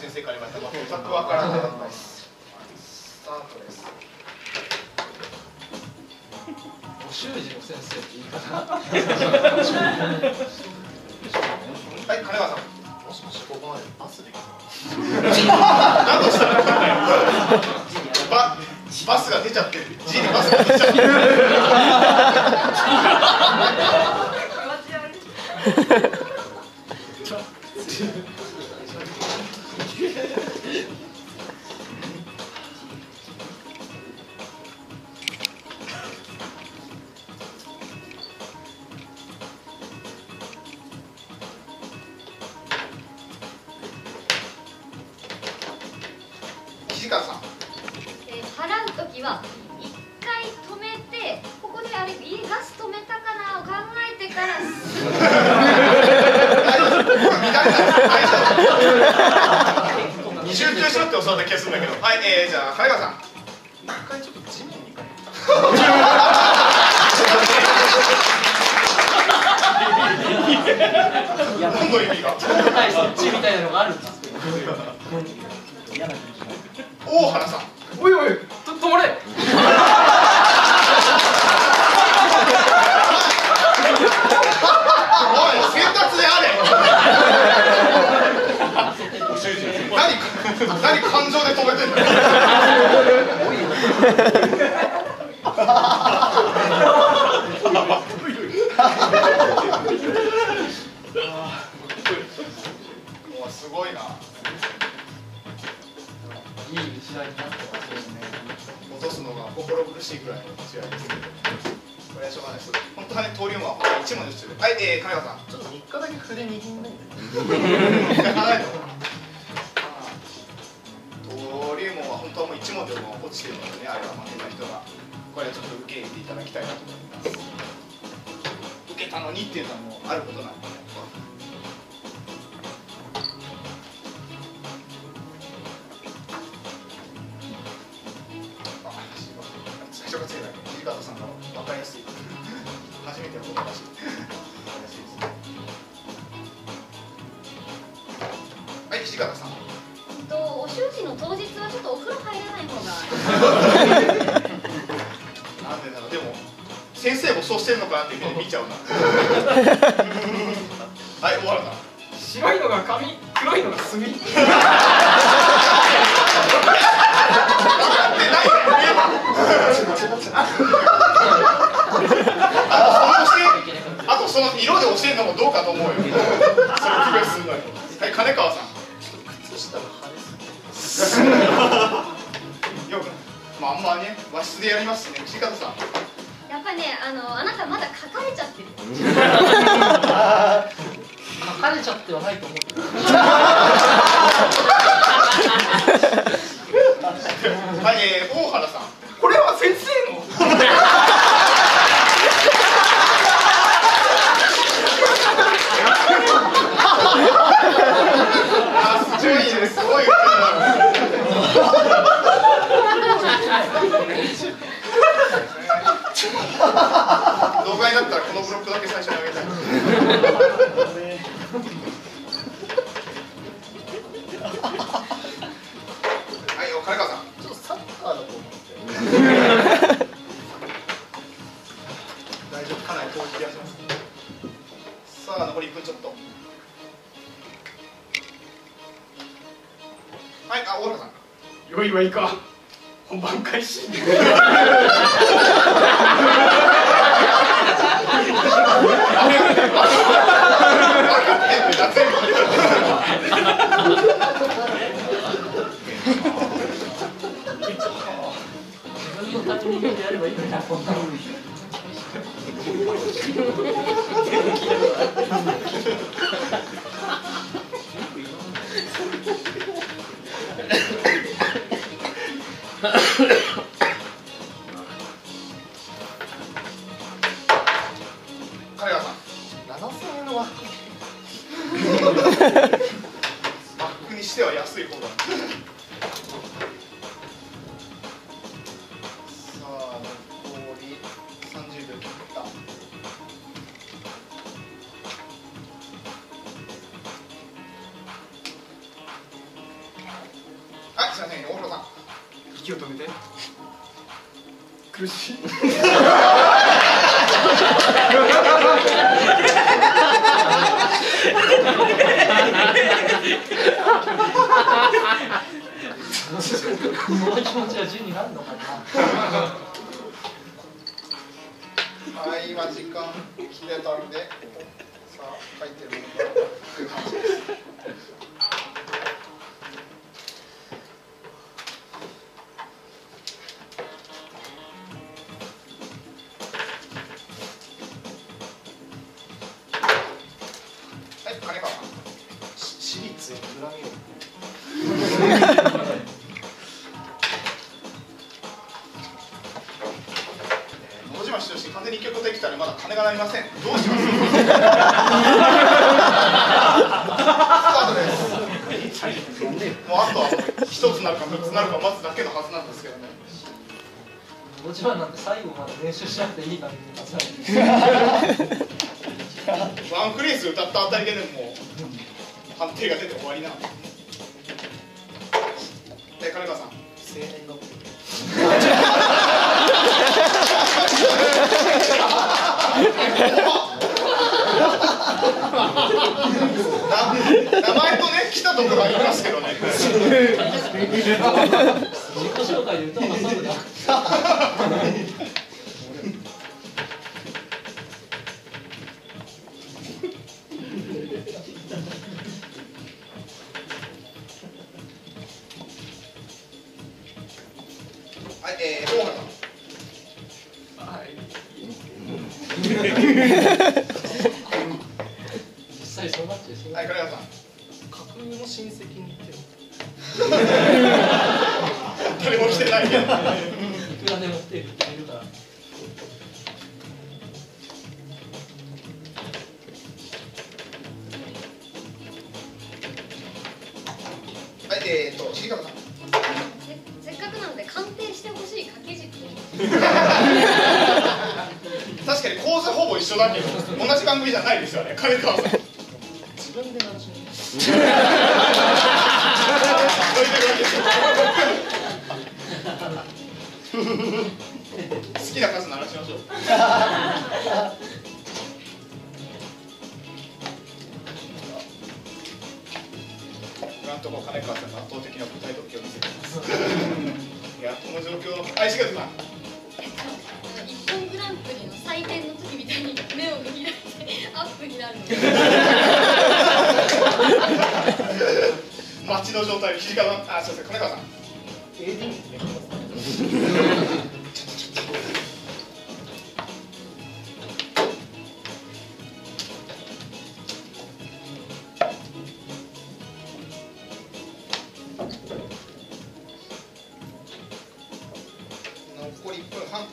先生から言われた。全くわからない。スタートです。 ご習字の先生って言い方。 はい、金川さん。 もしもし、ここまでパスできる。 何としたらバスが出ちゃってる。G にバスが出ちゃってる。土方さん。 払うときは一回止めて、ここであれガス止めたかなを考えてから集中しろって教わった気がするんだけど。はい、じゃあ金川さん。 一回ちょっと地面に帰った。 何の意味が？ そっちみたいなのがあるんですけど。 大原さん。 おいおい、止まれ。 おい、先達であれ。何感情で止めてんだよ。もうすごいな。 いい試合になってますね。 落とすのが心苦しいぐらいの試合ですけど、これはしょうがないです。本当はね、登竜門は一文字です。はい、金川さん。 ちょっと3日だけ筆握んないんで。 登竜門は本当はもう一文字でも落ちてるのでね、あれは負けた人が。これはちょっと受け入れていただきたいなと思います。受けたのにっていうのはもうあることなんでね。最初がついたけど、土方さんが分かりやすい。初めてのことだし、分かりやすいですね。はい、土方さん。 お習字の当日はちょっとお風呂入らない方が。 なんでだろう、でも先生もそうしてるのかなっていうふうに見ちゃうな。はい、大原さん。 白いのが紙、黒いのが墨。 あとその色で教えるのもどうかと思うよ。それを区別するのに。はい、金川さん。 靴下が派ですね。 よく、まああんまね、和室でやりますしね。土方さん。 やっぱりね、あなたまだ書かれちゃってる。 書かれちゃってはないと思う。 はい、大原さん。これは先生の。すごいね、すごい。動画になったらこのブロックだけ最初にあげたい。はい、金川さん。 ちょっとサッカーだと思って。 大丈夫、かなり遠い気がします。さあ、残り1分ちょっと。はい、大原さん。 よいはいか。本番開始。自分のタイミングでやればいいのか。 金川さん。 7000円の枠。 バックにしては安い方だ。さあ、残り30秒切った。 すいません、大黒さん。 息を止めて。苦しい。この気持ちは10になるのかな。 はい、今時間切れたんで、さあ書いてるのかという感じです。はい、金川さん。 私立へ恨みを。 野島し完全に1曲できたらまだ金が鳴りません。どうします？スタートです。もうあとは1つなるか3つなるか待つだけのはずなんですけどね。 野島なんて最後まで練習しなくていい感じで。 ワンフレーズ歌ったあたりでね、もう判定が出て終わりなので。金川さん。 生年月日。 名前とね、来たところがありますけどね。 自己紹介で歌を挟むな。 はい、大原さん。 実際そうなっちゃいそう。 はい、金川さん。 架空の親戚に行ってよ。 誰も来てないけど。 いくらでも手振っているから。 はい、重川さん。 せっかくなので鑑定してほしい掛け軸。 確かに構図ほぼ一緒だけど、同じ番組じゃないですよね、金川さん。 自分で鳴らしに。 好きな数鳴らしましょう。今のところ金川さんが圧倒的な答え時を見せています。いや、この状況、はい、重川さん。 一本グランプリの採点の時みたいに目を見開いてアップになるので。 街の状態で土川さん、あ、すみません、金川さん。 AD にね。 残り1分半。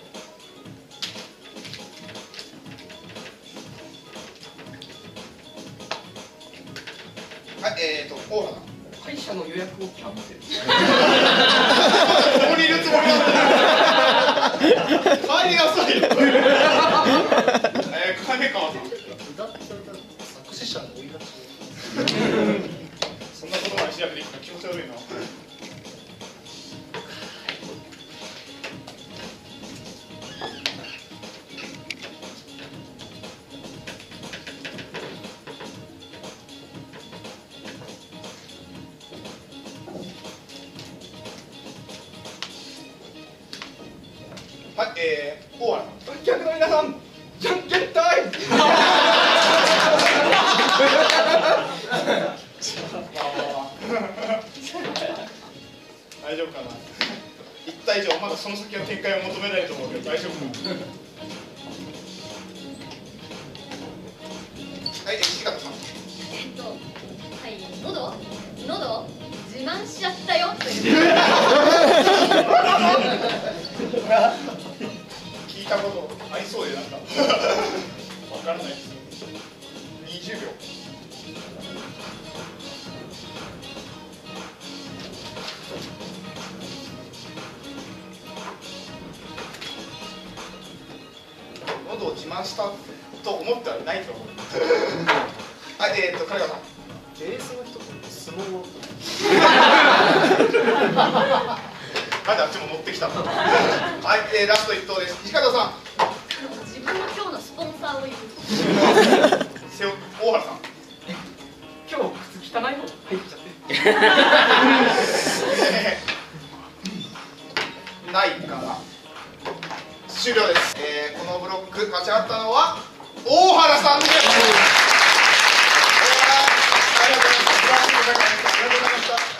はい、大原さん。 会社の予約をキャンセル。 ここにいるつもりなんだ。帰りなさいよ。金川さん。 歌って作詞者の追い出し。 そんなことまでしなくていいから気持ち悪いな。はい、大原さん。 客の皆さん、じゃんけんタイム。 大丈夫かな。1対以上まだその先は展開を求めないと思うけど大丈夫かな。はい、土方さん。 はい、喉自慢しちゃったよという。 聞いたことありそうでなんかわからないです。20秒。喉を自慢したと思ってはいないと思う。はい、金川さん。 ベースの人と相撲を。 きたはい、ラスト1投です。石方さん。 自分の今日のスポンサーを言う。 大原さん。 今日靴汚いの入っちゃってないから終了です。このブロック勝ち上がったのは大原さんです。ありがとうございました。ありがとうございました。